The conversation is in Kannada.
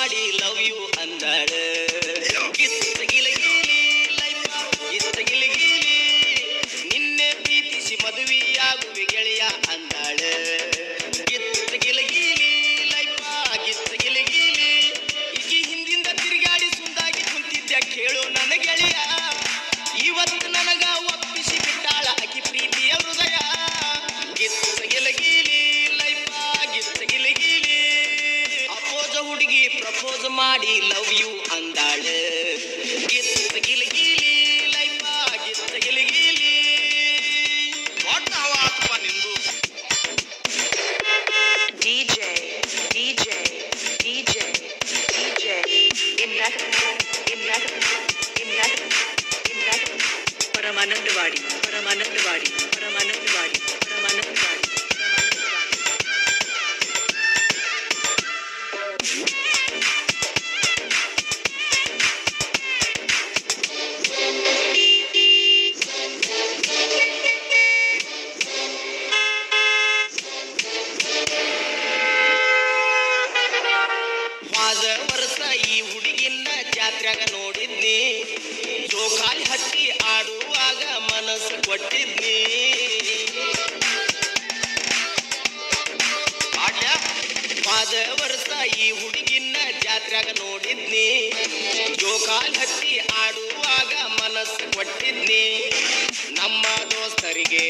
ಮಾಡಿ ಲವ್ ಯು ಅಂದಾಳ ಗಿತ್ತ ಗಿಲಗಿಲಿ ಲೈಫ ಗಿತ್ತ ಗಿಲಗಿಲಿ ನಿನ್ನೆ ಪ್ರೀತಿಸಿ ಮದುವೆಯಾಗುವೆ ಗೆಳೆಯ ಅಂದಾಳ ಗಿತ್ತ ಗಿಲಗಿಲಿ ಲೈಫ ಗಿತ್ತ ಗಿಲಗಿಲಿ ಈಕಿ ಹಿಂದಿಂದ ತಿರುಗಾಡಿ ಸುಂದಾಗಿ ಕುಂತಿದ್ದ ಕೇಳು ನನ್ನ ಗೆಳೆಯ ಇವತ್ತು ನನಗ ಒಪ್ಪಿಸಿ ಬಿಟ್ಟಾಳ ಆಕಿ ಪ್ರೀತಿಯ ಹೃದಯ ಗಿತ್ತ ಗಿಲಗಿಲಿ ಲೈಫ ಗಿತ್ತ ಗಿಲಗಿಲಿ ಅಪೋಜ ಹುಡುಗಿ ಪ್ರಪೋಸ್ ಮಾಡಿ ಲವ್ ಯು ಅಂದಾಳ ಗಿತ್ತ ಗಿಲಗಿಲಿ ಲೈಫ ಗಿತ್ತ ಗಿಲಗಿಲಿ ದೊಡ್ಡ ಹವಾತ್ಮ ನಿಂದು DJ ಪರಮಾನಂದವಾಡಿ ಹೋದ ವರ್ಷ ಈ ಹುಡುಗಿನ ಜಾತ್ರೆಗ ನೋಡಿದ್ನಿ ಜೋಕಾಲಿ ಹತ್ತಿ ಆಡುವಾಗ ಮನಸ್ಸು ಕೊಟ್ಟಿದ್ನಿ ಹೋದ ವರ್ಷ ಈ ಹುಡುಗಿನ ಜಾತ್ರೆಗ ನೋಡಿದ್ನಿ ಜೋಕಾಲಿ ಹತ್ತಿ ಆಡುವಾಗ ಮನಸ್ಸು ಕೊಟ್ಟಿದ್ನಿ ನಮ್ಮ ದೋಸ್ತರಿಗೆ